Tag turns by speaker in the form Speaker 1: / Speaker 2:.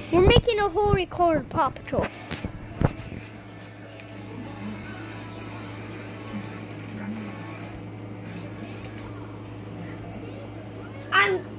Speaker 1: We're making a whole record, Paw Patrol. I'm